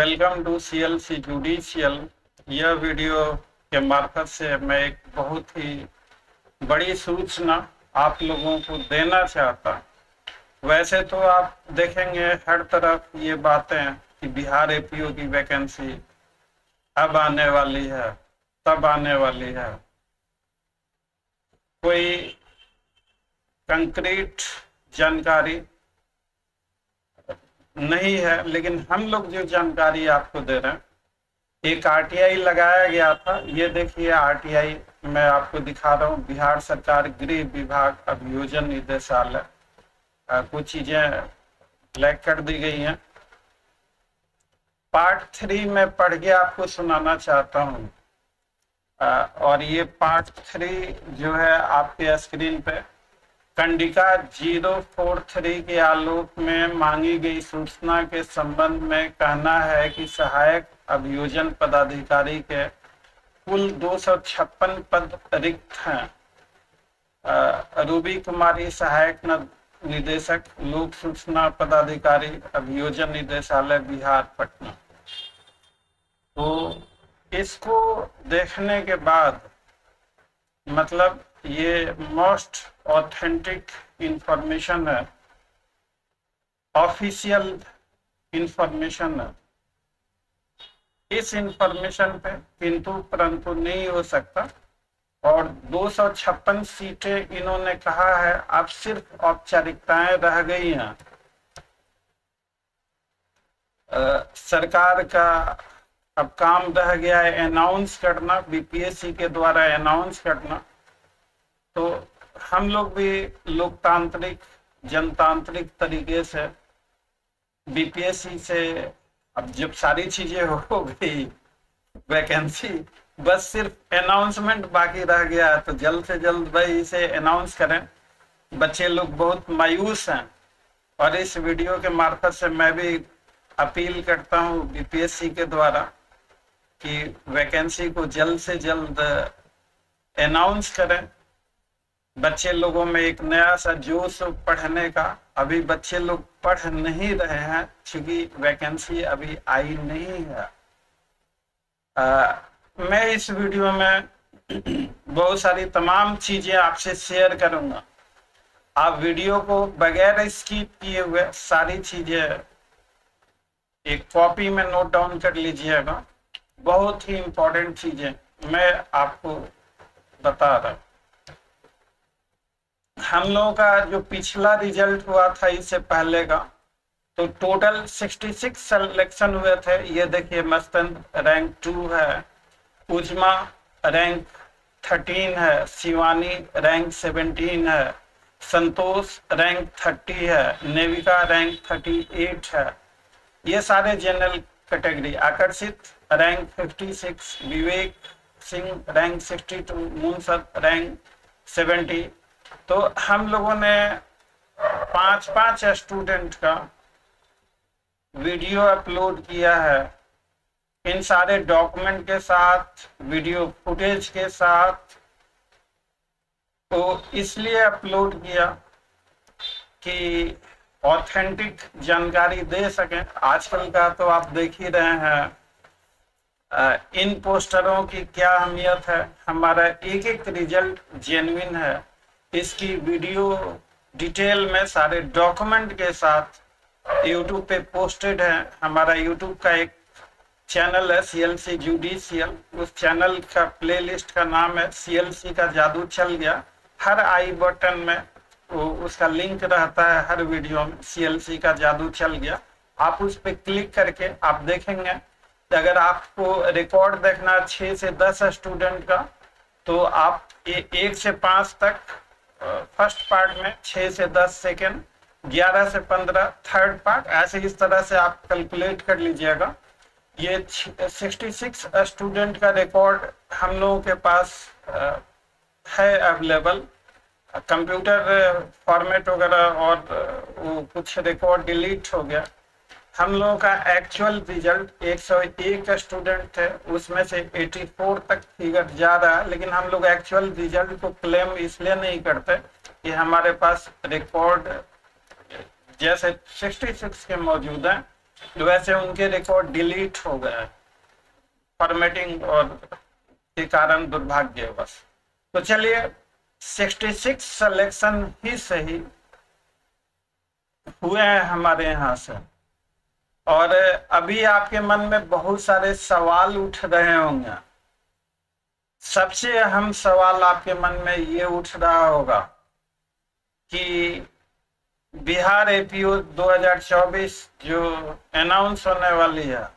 Welcome to CLC judicial. यह video के मार्फत से मैं एक बहुत ही बड़ी सूचना आप लोगों को देना चाहता। वैसे तो आप देखेंगे हर तरफ ये बातें कि बिहार एपीओ की वैकेंसी अब आने वाली है, तब आने वाली है। कोई कंक्रीट जानकारी नहीं है, लेकिन हम लोग जो जानकारी आपको दे रहे हैं, एक आरटीआई लगाया गया था। ये देखिए आरटीआई मैं आपको दिखा रहा हूँ, बिहार सरकार गृह विभाग अभियोजन निदेशालय। कुछ चीजें ब्लैक कर दी गई हैं। पार्ट 3 में पढ़ के आपको सुनाना चाहता हूँ। और ये पार्ट 3 जो है आपके स्क्रीन पे, कंडिका 043 के आलोक में मांगी गई सूचना के संबंध में कहना है कि सहायक अभियोजन पदाधिकारी के कुल 256 पद रिक्त हैं। रूबी कुमारी सहायक निदेशक लोक सूचना पदाधिकारी अभियोजन निदेशालय बिहार पटना। तो इसको देखने के बाद मतलब ये मोस्ट ऑथेंटिक इंफॉर्मेशन है, ऑफिशियल इंफॉर्मेशन है। इस इंफॉर्मेशन पे किंतु परंतु नहीं हो सकता। और 256 सीटें इन्होंने कहा है, अब सिर्फ औपचारिकताएं रह गई हैं। सरकार का अब काम रह गया है अनाउंस करना, बीपीएससी के द्वारा अनाउंस करना। तो हम लोग भी लोकतांत्रिक जनतांत्रिक तरीके से बीपीएससी से अब जब सारी चीजें हो गई, वैकेंसी बस सिर्फ अनाउंसमेंट बाकी रह गया है, तो जल्द से जल्द भाई इसे अनाउंस करें। बच्चे लोग बहुत मायूस हैं और इस वीडियो के मार्फत से मैं भी अपील करता हूं बीपीएससी के द्वारा कि वैकेंसी को जल्द से जल्द अनाउंस करें। बच्चे लोगों में एक नया सा जोश पढ़ने का, अभी बच्चे लोग पढ़ नहीं रहे हैं क्योंकि वैकेंसी अभी आई नहीं है। मैं इस वीडियो में बहुत सारी तमाम चीजें आपसे शेयर करूंगा। आप वीडियो को बगैर स्किप किए हुए सारी चीजें एक कॉपी में नोट डाउन कर लीजिएगा। बहुत ही इंपॉर्टेंट चीजें मैं आपको बता रहा हूं। हम लोगों का जो पिछला रिजल्ट हुआ था इससे पहले का, तो टोटल 66 सिलेक्शन हुए थे। ये देखिए मस्तन रैंक 2 है, उजमा रैंक 13 है, शिवानी रैंक 17 है, संतोष रैंक 30 है, नेविका रैंक 38 है। ये सारे general category. Aakarshit rank 56, Vivek Singh rank 62, Munsad rank 70। तो हम लोगों ने 5-5 स्टूडेंट का वीडियो अपलोड किया है, इन सारे डॉक्यूमेंट के साथ, वीडियो फुटेज के साथ। तो इसलिए अपलोड किया कि ऑथेंटिक जानकारी दे सकें। आजकल का तो आप देख ही रहे हैं इन पोस्टरों की क्या अहमियत है। हमारा एक एक रिजल्ट जेन्युइन है। इसकी वीडियो डिटेल में सारे डॉक्यूमेंट के साथ यूट्यूब पे पोस्टेड है। हमारा यूट्यूब का एक चैनल है सीएलसी जुडिशियल, उस चैनल का प्लेलिस्ट का नाम है सीएलसी का जादू चल गया। हर आई बटन में उसका लिंक रहता है, हर वीडियो में सीएलसी का जादू चल गया। आप उस पर क्लिक करके आप देखेंगे। अगर आपको रिकॉर्ड देखना 6 से 10 स्टूडेंट का, तो आप 1 से 5 तक फर्स्ट पार्ट में, 6 से 10 सेकेंड, 11 से 15 थर्ड पार्ट, ऐसे इस तरह से आप कैलकुलेट कर लीजिएगा। ये 66 स्टूडेंट का रिकॉर्ड हम लोगों के पास है अवेलेबल। कंप्यूटर फॉर्मेट वगैरह और वो कुछ रिकॉर्ड डिलीट हो गया। हम लोगों का एक्चुअल रिजल्ट 101 स्टूडेंट थे, उसमें से 84 तक फिगर जा रहा है। लेकिन हम लोग एक्चुअल रिजल्ट को क्लेम इसलिए नहीं करते कि हमारे पास रिकॉर्ड जैसे 66 के मौजूद हैं, वैसे उनके रिकॉर्ड डिलीट हो गए फॉर्मेटिंग और के कारण, दुर्भाग्यवश। तो चलिए 66 सिलेक्शन ही सही हुए हैं हमारे यहाँ से। और अभी आपके मन में बहुत सारे सवाल उठ रहे होंगे। सबसे अहम सवाल आपके मन में ये उठ रहा होगा कि बिहार एपीओ 2024 जो अनाउंस होने वाली है,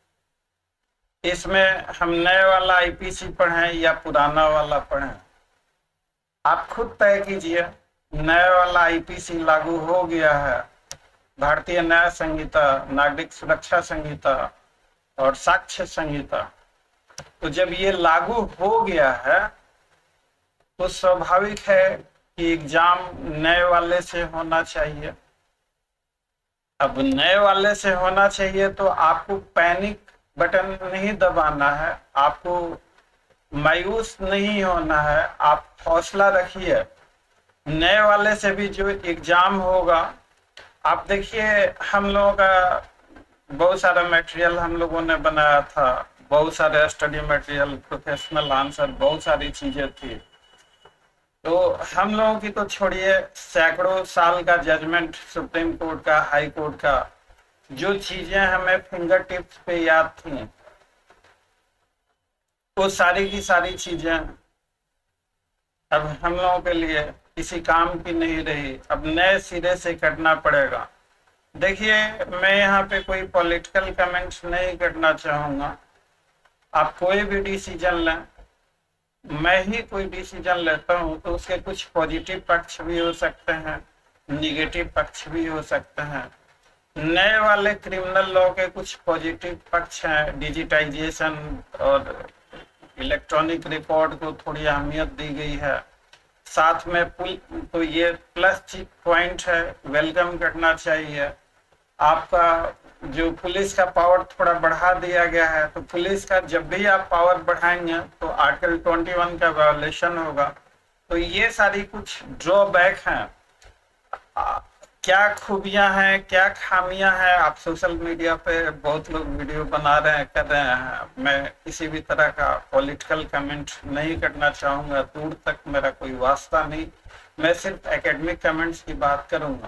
इसमें हम नए वाला आईपीसी पढ़ें या पुराना वाला पढ़ें? आप खुद तय कीजिए। नया वाला आईपीसी लागू हो गया है, भारतीय न्याय संहिता, नागरिक सुरक्षा संहिता और साक्ष्य संहिता। तो जब ये लागू हो गया है तो स्वाभाविक है कि एग्जाम नए वाले से होना चाहिए। अब नए वाले से होना चाहिए तो आपको पैनिक बटन नहीं दबाना है, आपको मायूस नहीं होना है, आप हौसला रखिए। नए वाले से भी जो एग्जाम होगा, आप देखिए हम लोगों का बहुत सारा मटेरियल हम लोगों ने बनाया था, बहुत सारे स्टडी मटेरियल, प्रोफेशनल आंसर, बहुत सारी चीजें थी। तो हम लोगों की तो छोड़िए, सैकड़ों साल का जजमेंट सुप्रीम कोर्ट का, हाई कोर्ट का, जो चीजें हमें फिंगर टिप्स पे याद थी, वो सारी की सारी चीजें अब हम लोगों के लिए किसी काम की नहीं रही। अब नए सिरे से करना पड़ेगा। देखिए, मैं यहाँ पे कोई पॉलिटिकल कमेंट्स नहीं करना चाहूंगा। आप कोई भी डिसीजन लें, मैं ही कोई डिसीजन लेता हूँ तो उसके कुछ पॉजिटिव पक्ष भी हो सकते हैं, निगेटिव पक्ष भी हो सकते हैं। नए वाले क्रिमिनल लॉ के कुछ पॉजिटिव पक्ष हैं, डिजिटाइजेशन और इलेक्ट्रॉनिक रिकॉर्ड को थोड़ी अहमियत दी गई है, साथ में तो ये प्लस पॉइंट है, वेलकम करना चाहिए। आपका जो पुलिस का पावर थोड़ा बढ़ा दिया गया है, तो पुलिस का जब भी आप पावर बढ़ाएंगे तो आर्टिकल 21 का वायोलेशन होगा। तो ये सारी कुछ ड्रॉबैक हैं। क्या खूबियां हैं, क्या खामियां हैं, आप सोशल मीडिया पे बहुत लोग वीडियो बना रहे हैं, कर रहे हैं। मैं किसी भी तरह का पॉलिटिकल कमेंट नहीं करना चाहूंगा, दूर तक मेरा कोई वास्ता नहीं। मैं सिर्फ एकेडमिक कमेंट्स की बात करूंगा।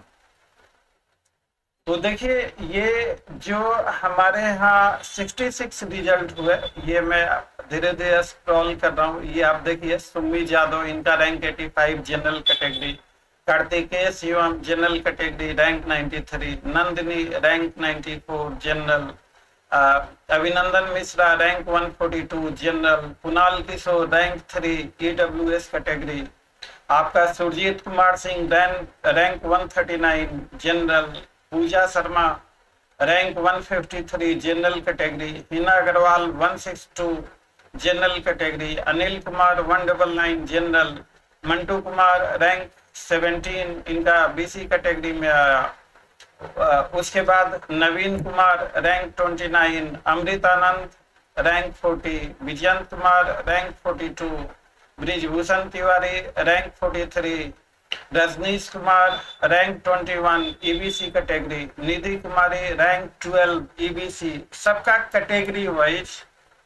तो देखिए, ये जो हमारे यहाँ 66 रिजल्ट हुए, ये मैं धीरे धीरे स्क्रॉल कर रहा हूँ। ये आप देखिए, सुम्मी जादव, इनका rank 85 general category, Kartikeya Shivam general category rank 93, Nandini rank 94 general, Abhinandan Mishra rank 142 general, Kunal Kishor rank 3 EWS category, आपका Surjit Kumar Singh rank 139 general, Pooja Sharma rank 153 general category, Hina Agarwal 162 general category, Anil Kumar 199 general, Mantu Kumar rank 17 इनका बीसी कैटेगरी में आया। उसके बाद Naveen Kumar rank 29, Amritanand rank 40, Vijayant Kumar rank 42, Brijbhushan Tiwari rank 43, Rajnish Kumar rank 21 EBC category, Nidhi Kumari rank 12 EBC. सबका category wise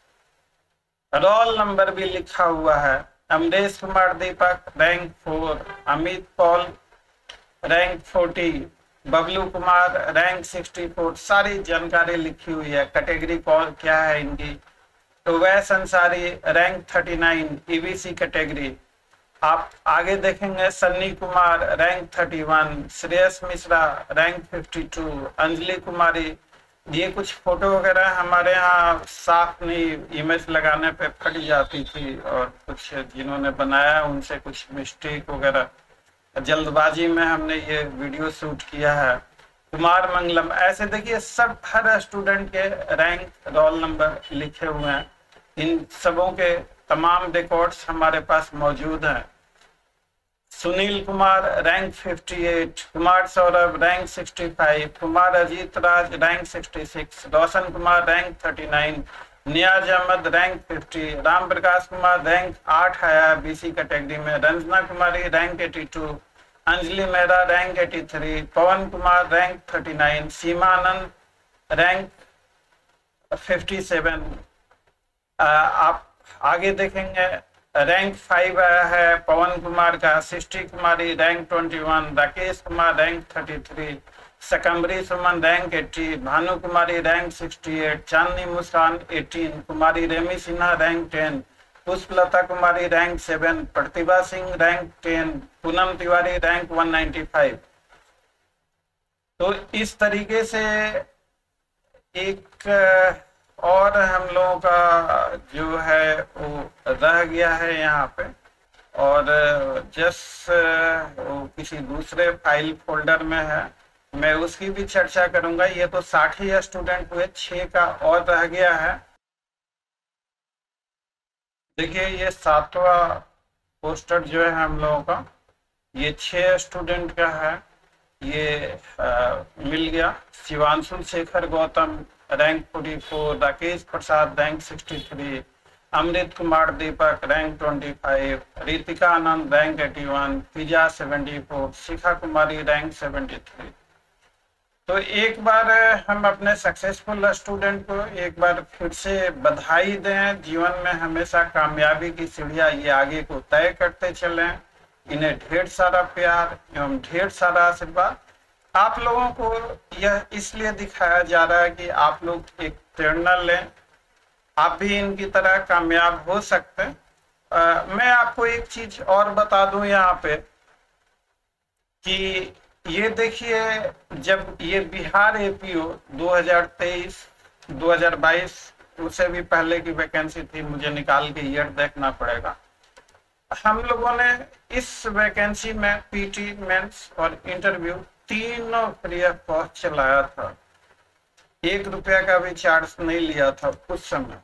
roll number भी लिखा हुआ है। Amresh Kumar Deepak rank 4, Amit Paul rank 40, Bablu Kumar rank 64। सारी जानकारी लिखी हुई है, कैटेगरी कौन क्या है इनकी। तो वैस अंसारी रैंक 39 ईबीसी कैटेगरी। आप आगे देखेंगे, सन्नी कुमार रैंक 31, श्रेयस मिश्रा रैंक 52, अंजलि कुमारी। ये कुछ फोटो वगैरह हमारे यहाँ साफ नहीं, इमेज लगाने पे फट जाती थी, और कुछ जिन्होंने बनाया उनसे कुछ मिस्टेक वगैरह, जल्दबाजी में हमने ये वीडियो शूट किया है। कुमार मंगलम, ऐसे देखिए सब हर स्टूडेंट के रैंक रोल नंबर लिखे हुए हैं। इन सबों के तमाम रिकॉर्ड्स हमारे पास मौजूद हैं। Sunil Kumar rank 58, Kumar Saurabh rank 65, Kumar Ajit Raj rank 66, Roshan Kumar rank 39, Niyaz Ahmed rank 50, Ram Prakash Kumar rank 8 आया बीसी कैटेगरी में, Ranjana Kumari rank 82, Anjali Mehra rank 83, Pawan Kumar rank 39, Seema Anand rank 57। आप आगे देखेंगे रैंक 5 आया है पवन कुमार का, Srishti Kumari rank 21, Rakesh Kumar rank 33, Sakambari Suman rank 80, Bhanu Kumari rank 68, Chandni Muskan 18, Kumari Remi Sinha rank 10, Pushplata Kumari rank 7, Pratibha Singh rank 10, Poonam Tiwari rank 195। तो इस तरीके से एक और हम लोगों का जो है वो रह गया है यहाँ पे, और वो किसी दूसरे फाइल फोल्डर में है, मैं उसकी भी चर्चा करूंगा। ये तो 60 ही स्टूडेंट हुए, 6 का और रह गया है। देखिए ये 7वां पोस्टर जो है हम लोगों का, ये 6 स्टूडेंट का है। ये मिल गया। Shivanshu Shekhar Gautam rank 44, Rakesh Prasad rank 63, Amrit Kumar Deepak rank 25, Ritika Anand rank 81, Fiza 74, Shikha Kumari rank 73। तो एक बार हम अपने सक्सेसफुल स्टूडेंट को एक बार फिर से बधाई दें। जीवन में हमेशा कामयाबी की सीढ़ियां ये आगे को तय करते चलें। इन्हें ढेर सारा प्यार एवं ढेर सारा आशीर्वाद। आप लोगों को यह इसलिए दिखाया जा रहा है कि आप लोग एक प्रेरणा लें, आप भी इनकी तरह कामयाब हो सकते हैं। मैं आपको एक चीज और बता दूं यहाँ पे कि ये देखिए, जब ये बिहार एपीओ 2023-2022 उससे भी पहले की वैकेंसी थी, मुझे निकाल के ईयर देखना पड़ेगा। हम लोगों ने इस वैकेंसी में पीटी, मेंस और इंटरव्यू तीनों फ्री ऑफ कॉस्ट चलाया था। 1 रुपया का भी चार्ज नहीं लिया था उस समय।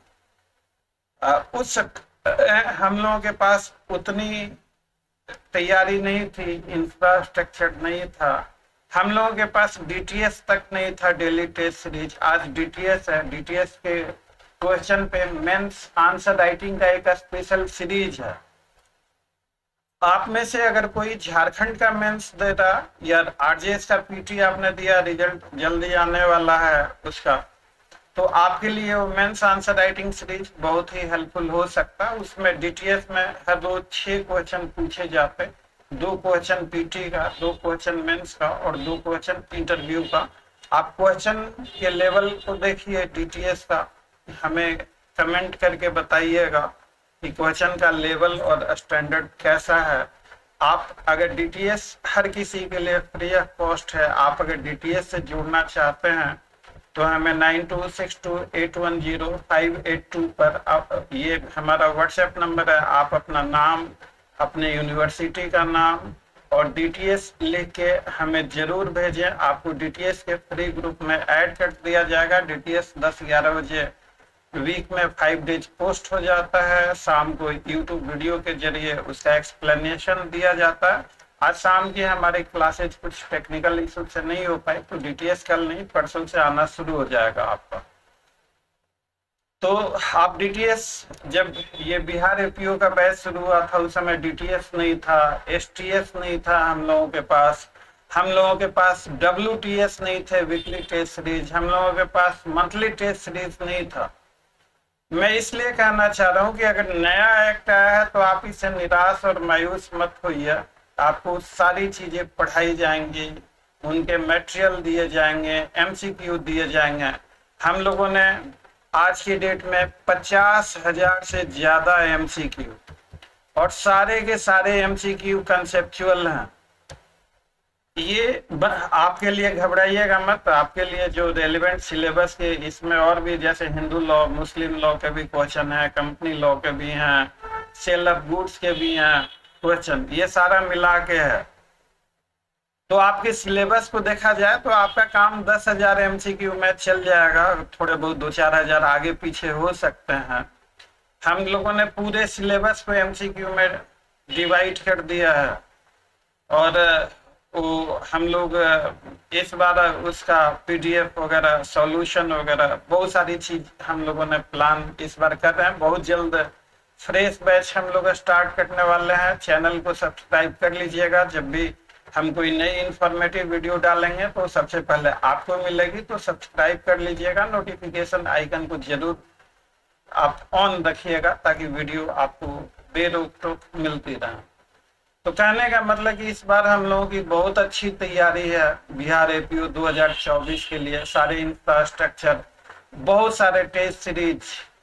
हम लोगों के पास उतनी तैयारी नहीं थी, इंफ्रास्ट्रक्चर नहीं था, हम लोगों के पास डीटीएस तक नहीं था, डेली टेस्ट सीरीज। आज डीटीएस है, डीटीएस के क्वेश्चन पे मेंस आंसर राइटिंग का एक स्पेशल सीरीज है। आप में से अगर कोई झारखंड का मेंस दे रहा या आरजेएस का पीटी आपने दिया, रिजल्ट जल्दी आने वाला है उसका, तो आपके लिए वो मेंस आंसर राइटिंग सीरीज बहुत ही हेल्पफुल हो सकता है। उसमें डीटीएस में हर रोज 6 क्वेश्चन पूछे जाते, 2 क्वेश्चन पीटी का, 2 क्वेश्चन मेंस का और 2 क्वेश्चन इंटरव्यू का। आप क्वेश्चन के लेवल को देखिए डीटीएस का, हमें कमेंट करके बताइएगा कि क्वेश्चन का लेवल और स्टैंडर्ड कैसा है। आप अगर डीटीएस हर किसी के लिए फ्री ऑफ कॉस्ट है, आप अगर डीटीएस से जुड़ना चाहते हैं तो हमें 9262810582 पर ये हमारा व्हाट्सएप नंबर है। आप अपना नाम, अपने यूनिवर्सिटी का नाम और डीटीएस लिख के हमें जरूर भेजें। आपको डीटीएस के फ्री ग्रुप में ऐड कर दिया जाएगा। डीटीएस 10-11 बजे वीक में 5 डेज पोस्ट हो जाता है। शाम को यूट्यूब वीडियो के जरिए उसका एक्सप्लेनेशन दिया जाता है। आज शाम की हमारी क्लासेज कुछ टेक्निकल इशू से नहीं हो पाई, तो डीटीएस कल नहीं परसों से आना शुरू हो जाएगा आपका। तो आप डीटीएस, जब ये बिहार एपीओ का बैच शुरू हुआ था उस समय डीटीएस नहीं था, एसटीएस नहीं था हम लोगों के पास, हम लोगों के पास डब्ल्यूटीएस नहीं थे, वीकली टेस्ट सीरीज, हम लोगों के पास मंथली टेस्ट सीरीज नहीं था। मैं इसलिए कहना चाह रहा हूँ कि अगर नया एक्ट आया है तो आप इससे निराश और मायूस मत होइए। आपको सारी चीजें पढ़ाई जाएंगी, उनके मटेरियल दिए जाएंगे, एमसीक्यू दिए जाएंगे। हम लोगों ने आज की डेट में 50,000 से ज्यादा एमसीक्यू, और सारे के सारे एमसीक्यू कंसेप्चुअल हैं। ये आपके लिए घबराइएगा मत, आपके लिए जो रेलिवेंट सिलेबस के इसमें और भी जैसे हिंदू लॉ, मुस्लिम लॉ के भी क्वेश्चन है, कंपनी लॉ के भी हैं, सेल ऑफ गुड्स के भी हैं क्वेश्चन, ये सारा मिला के है। तो आपके सिलेबस को देखा जाए तो आपका काम 10,000 एमसीक्यू में चल जाएगा। थोड़े बहुत 2-4 हजार आगे पीछे हो सकते हैं। हम लोगों ने पूरे सिलेबस को एमसीक्यू में डिवाइड कर दिया है, और वो हम लोग इस बार उसका पीडीएफ वगैरह, सॉल्यूशन वगैरह बहुत सारी चीज हम लोगों ने प्लान इस बार कर रहे हैं। बहुत जल्द फ्रेश बैच हम लोग स्टार्ट करने वाले हैं। चैनल को सब्सक्राइब कर लीजिएगा, जब भी हम कोई नई इंफॉर्मेटिव वीडियो डालेंगे तो सबसे पहले आपको मिलेगी। तो सब्सक्राइब कर लीजिएगा, नोटिफिकेशन आइकन को जरूर आप ऑन रखिएगा ताकि वीडियो आपको बेरोक टोक मिलती रहे। तो कहने का मतलब कि इस बार हम लोगों की बहुत अच्छी तैयारी है बिहार एपीओ 2024 के लिए। सारे इंफ्रास्ट्रक्चर, बहुत सारे टेस्ट सीरीज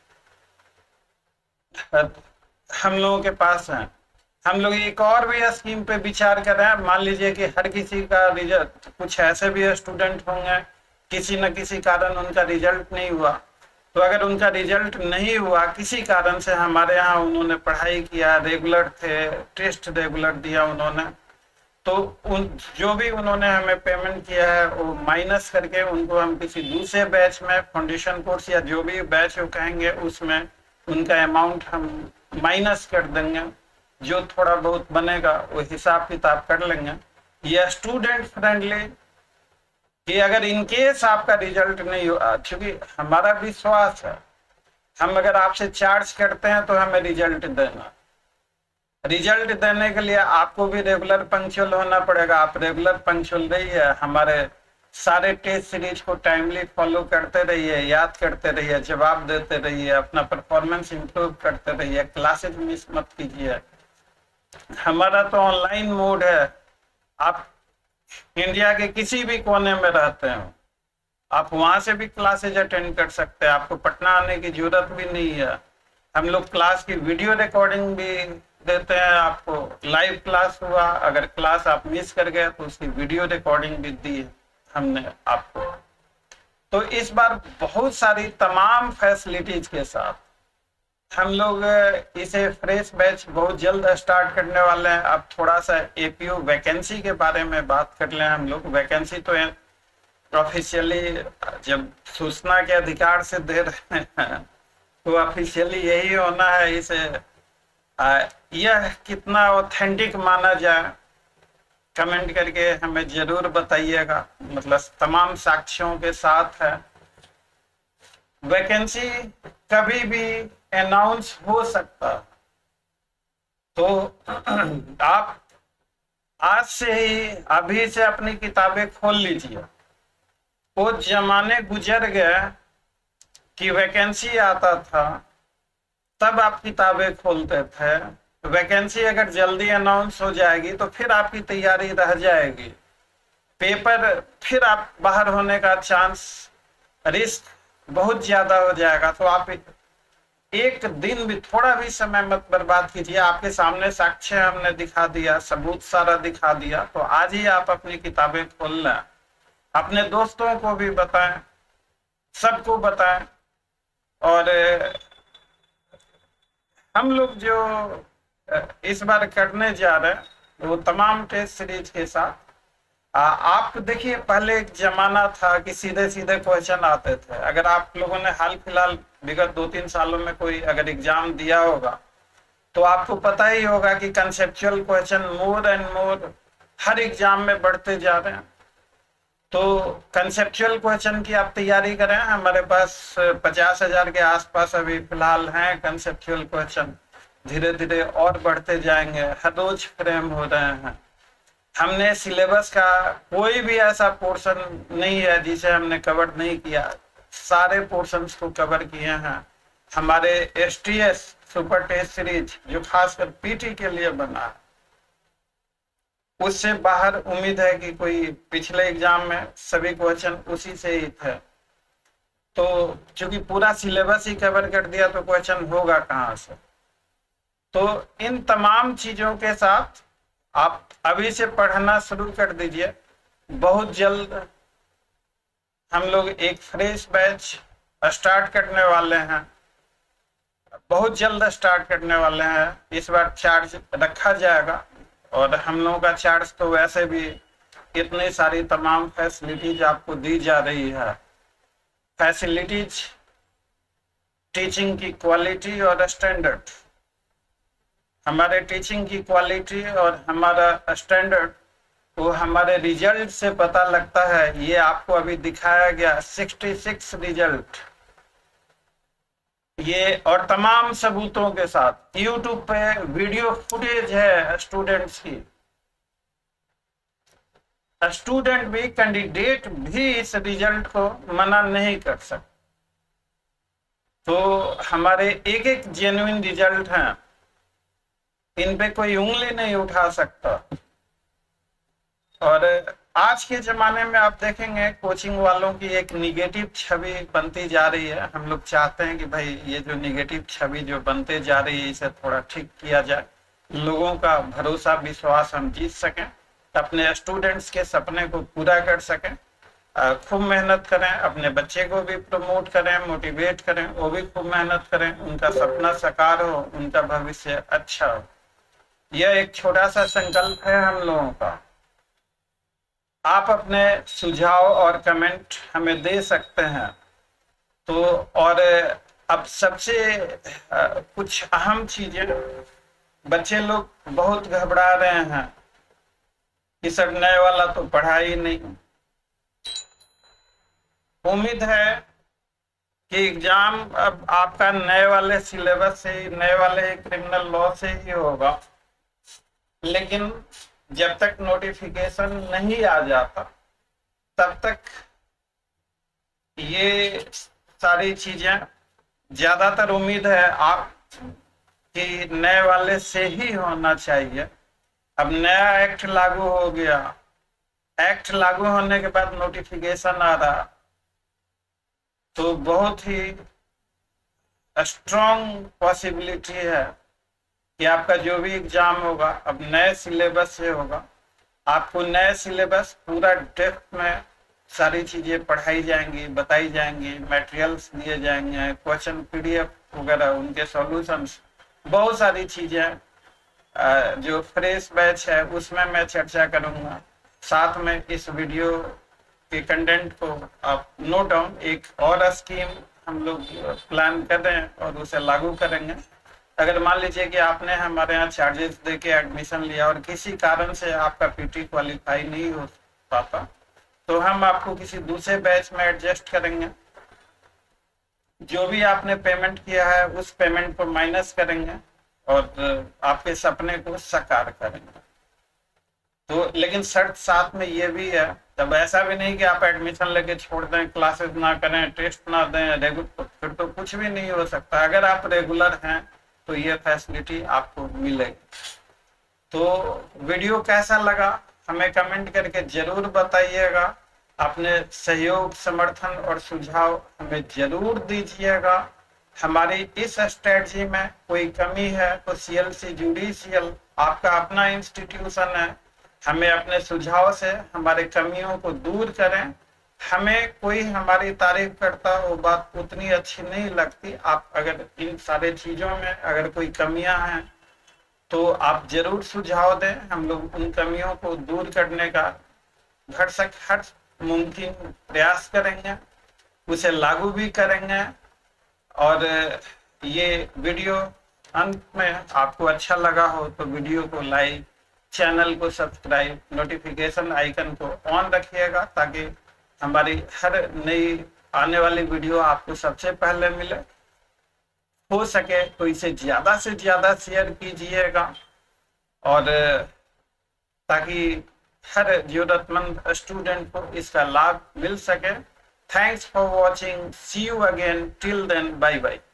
हम लोगों के पास हैं। हम लोग एक और भी स्कीम पे विचार कर रहे हैं। मान लीजिए कि हर किसी का रिजल्ट, कुछ ऐसे भी स्टूडेंट होंगे किसी न किसी कारण उनका रिजल्ट नहीं हुआ, तो अगर उनका रिजल्ट नहीं हुआ किसी कारण से, हमारे यहाँ उन्होंने पढ़ाई किया, रेगुलर थे, टेस्ट रेगुलर दिया उन्होंने, तो उन जो भी उन्होंने हमें पेमेंट किया है वो माइनस करके उनको हम किसी दूसरे बैच में, फाउंडेशन कोर्स या जो भी बैच वो कहेंगे उसमें उनका अमाउंट हम माइनस कर देंगे। जो थोड़ा बहुत बनेगा वो हिसाब किताब कर लेंगे। ये स्टूडेंट फ्रेंडली कि अगर इनकेस आपका रिजल्ट नहीं हो, क्योंकि हमारा विश्वास है, हम अगर आपसे चार्ज करते हैं तो हमें रिजल्ट देना। रिजल्ट देने के लिए आपको भी रेगुलर पंक्चुअल होना पड़ेगा। आप रेगुलर पंक्चुअल रहिए, हमारे सारे टेस्ट सीरीज को टाइमली फॉलो करते रहिए, याद करते रहिए, जवाब देते रहिए, अपना परफॉर्मेंस इंप्रूव करते रहिए, क्लासेज मिस मत कीजिए। हमारा तो ऑनलाइन मोड है। आप इंडिया के किसी भी कोने में रहते हो, आप वहां से भी क्लासेज अटेंड कर सकते हैं। आपको पटना आने की जरूरत भी नहीं है। हम लोग क्लास की वीडियो रिकॉर्डिंग भी देते हैं आपको। लाइव क्लास हुआ, अगर क्लास आप मिस कर गए तो उसकी वीडियो रिकॉर्डिंग भी दी हमने आपको। तो इस बार बहुत सारी तमाम फैसिलिटीज के साथ हम लोग इसे फ्रेश बैच बहुत जल्द स्टार्ट करने वाले हैं। अब थोड़ा सा एपीओ वैकेंसी के बारे में बात कर लें हम लोग। वैकेंसी तो ऑफिशियली जब सूचना के अधिकार से दे रहे हैं तो ऑफिशियली यही होना है। इसे यह कितना ऑथेंटिक माना जाए कमेंट करके हमें जरूर बताइएगा। मतलब तमाम साक्ष्यों के साथ है। वैकेंसी कभी भी अनाउंस हो सकता, तो आप आज से ही, अभी से अपनी किताबें खोल लीजिए। वो जमाने गुजर गए कि वैकेंसी आता था तब आप किताबें खोलते थे। वैकेंसी अगर जल्दी अनाउंस हो जाएगी तो फिर आपकी तैयारी रह जाएगी। पेपर फिर आप बाहर होने का चांस, रिस्क बहुत ज्यादा हो जाएगा। तो आप एक दिन भी, थोड़ा भी समय मत बर्बाद कीजिए। आपके सामने साक्ष्य हमने दिखा दिया, सबूत सारा दिखा दिया, तो आज ही आप अपनी किताबें खोल लें। अपने दोस्तों को भी बताएं, सबको बताएं। और हम लोग जो इस बार करने जा रहे हैं वो तमाम टेस्ट सीरीज के साथ, आप देखिए पहले एक जमाना था कि सीधे सीधे क्वेश्चन आते थे। अगर आप लोगों ने हाल फिलहाल विगत 2-3 सालों में कोई अगर एग्जाम दिया होगा तो आपको पता ही होगा कि conceptual question more and more हर एग्जाम में बढ़ते जा रहे हैं। तो कंसेप्चुअल क्वेश्चन की आप तैयारी करें। हमारे पास 50,000 के आसपास अभी फिलहाल हैं कंसेप्चुअल क्वेश्चन। धीरे धीरे और बढ़ते जाएंगे, हर रोज फ्रेम हो रहे हैं। हमने सिलेबस का कोई भी ऐसा पोर्शन नहीं है जिसे हमने कवर नहीं किया। सारे पोर्शंस को कवर किए हैं। हमारे एसटीएस सुपर टेस्ट सीरीज जो खासकर पीटी के लिए बना है, उससे बाहर उम्मीद है कि कोई पिछले एग्जाम में सभी क्वेश्चन उसी से ही थे। तो चूंकि पूरा सिलेबस ही कवर कर दिया तो क्वेश्चन होगा कहाँ से। तो इन तमाम चीजों के साथ आप अभी से पढ़ना शुरू कर दीजिए। बहुत जल्द हम लोग एक फ्रेश बैच स्टार्ट करने वाले हैं, बहुत जल्द स्टार्ट करने वाले हैं। इस बार चार्ज रखा जाएगा और हम लोगों का चार्ज तो वैसे भी इतनी सारी तमाम फैसिलिटीज आपको दी जा रही है। फैसिलिटीज, टीचिंग की क्वालिटी और स्टैंडर्ड, हमारे टीचिंग की क्वालिटी और हमारा स्टैंडर्ड वो हमारे रिजल्ट से पता लगता है। ये आपको अभी दिखाया गया 66 रिजल्ट, ये और तमाम सबूतों के साथ यूट्यूब पे वीडियो फुटेज है स्टूडेंट्स की। स्टूडेंट भी, कैंडिडेट भी इस रिजल्ट को मना नहीं कर सकते। तो हमारे एक एक जेन्युइन रिजल्ट हैं, इन पे कोई उंगली नहीं उठा सकता। और आज के जमाने में आप देखेंगे कोचिंग वालों की एक निगेटिव छवि बनती जा रही है। हम लोग चाहते हैं कि भाई ये जो निगेटिव छवि जो बनते जा रही है इसे थोड़ा ठीक किया जाए, लोगों का भरोसा विश्वास हम जीत सकें, अपने स्टूडेंट्स के सपने को पूरा कर सकें। खूब मेहनत करें, अपने बच्चे को भी प्रमोट करें, मोटिवेट करें, वो भी खूब मेहनत करें, उनका सपना साकार हो, उनका भविष्य अच्छा हो। यह एक छोटा सा संकल्प है हम लोगों का। आप अपने सुझाव और कमेंट हमें दे सकते हैं। तो और अब सबसे कुछ अहम चीजें, बच्चे लोग बहुत घबरा रहे हैं कि सर नए वाला तो पढ़ा ही नहीं। उम्मीद है कि एग्जाम अब आपका नए वाले सिलेबस से, नए वाले क्रिमिनल लॉ से ही होगा, लेकिन जब तक नोटिफिकेशन नहीं आ जाता तब तक ये सारी चीजें, ज्यादातर उम्मीद है आप कि नए वाले से ही होना चाहिए। अब नया एक्ट लागू हो गया, एक्ट लागू होने के बाद नोटिफिकेशन आ रहा, तो बहुत ही स्ट्रॉन्ग पॉसिबिलिटी है कि आपका जो भी एग्जाम होगा अब नए सिलेबस से होगा। आपको नए सिलेबस पूरा डेप्थ में सारी चीजें पढ़ाई जाएंगी, बताई जाएंगी, मटेरियल्स दिए जाएंगे, क्वेश्चन पीडीएफ वगैरह, उनके सॉल्यूशंस, बहुत सारी चीजें जो फ्रेश बैच है उसमें मैं चर्चा करूंगा। साथ में इस वीडियो के कंटेंट को आप नोट डाउन, एक और स्कीम हम लोग प्लान कर रहे हैं और उसे लागू करेंगे। अगर मान लीजिए कि आपने हमारे यहाँ चार्जेस देके एडमिशन लिया और किसी कारण से आपका पीटी क्वालिफाई नहीं हो पाता, तो हम आपको किसी दूसरे बैच में एडजस्ट करेंगे। जो भी आपने पेमेंट किया है उस पेमेंट को माइनस करेंगे और आपके सपने को साकार करेंगे। तो लेकिन शर्त साथ में ये भी है, तब ऐसा भी नहीं कि आप एडमिशन लेके छोड़ दें, क्लासेस ना करें, टेस्ट ना दें, रेगुलर, फिर तो कुछ भी नहीं हो सकता। अगर आप रेगुलर हैं तो ये फैसिलिटी आपको मिलेगी। तो वीडियो कैसा लगा हमें कमेंट करके जरूर बताइएगा। अपने सहयोग, समर्थन और सुझाव हमें जरूर दीजिएगा। हमारी इस स्ट्रेटजी में कोई कमी है तो CLC जुडिशियल आपका अपना इंस्टीट्यूशन है, हमें अपने सुझाव से हमारे कमियों को दूर करें। हमें कोई हमारी तारीफ करता वो बात उतनी अच्छी नहीं लगती। आप अगर इन सारे चीजों में अगर कोई कमियां हैं तो आप जरूर सुझाव दें, हम लोग उन कमियों को दूर करने का हर मुमकिन प्रयास करेंगे, उसे लागू भी करेंगे। और ये वीडियो अंत में आपको अच्छा लगा हो तो वीडियो को लाइक, चैनल को सब्सक्राइब, नोटिफिकेशन आइकन को ऑन रखिएगा ताकि हमारी हर नई आने वाली वीडियो आपको सबसे पहले मिले। हो सके तो इसे ज्यादा से ज्यादा शेयर कीजिएगा और ताकि हर जरूरतमंद स्टूडेंट को इसका लाभ मिल सके। Thanks for watching, see you again, till then, bye bye.